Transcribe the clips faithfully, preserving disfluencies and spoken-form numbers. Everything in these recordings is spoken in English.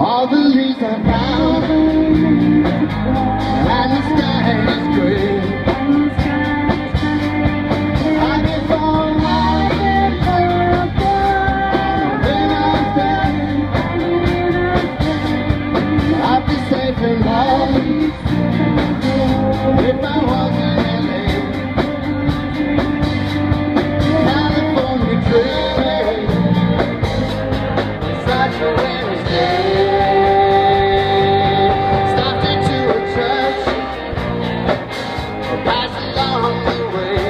All the leaves are brown and the sky is gray. I can fall out and fall down when I'm dead. I'd be safe and home if I was in L A. California dreaming, such a winter's day. Stopped into a church, passed along the way.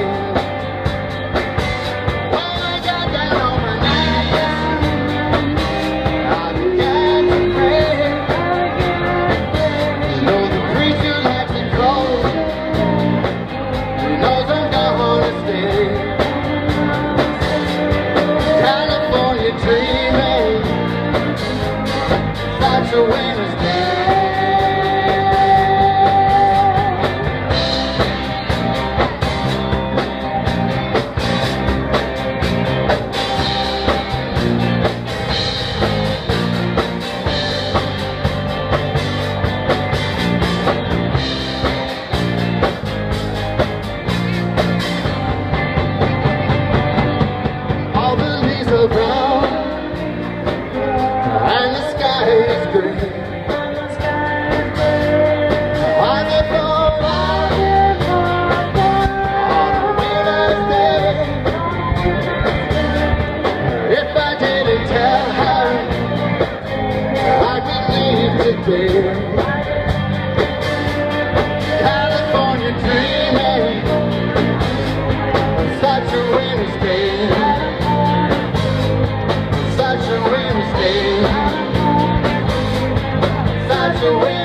When I got down on my knees, I began to pray. You know the preacher likes it cold, he knows I'm gonna stay. California dreaming, such a winter's day. All the leaves are brown and the sky is gray. I get bored on a winter's day. If I didn't tell her, I could leave today. California dreaming, such a winter's day. Such a winter's day. Such a winter's day.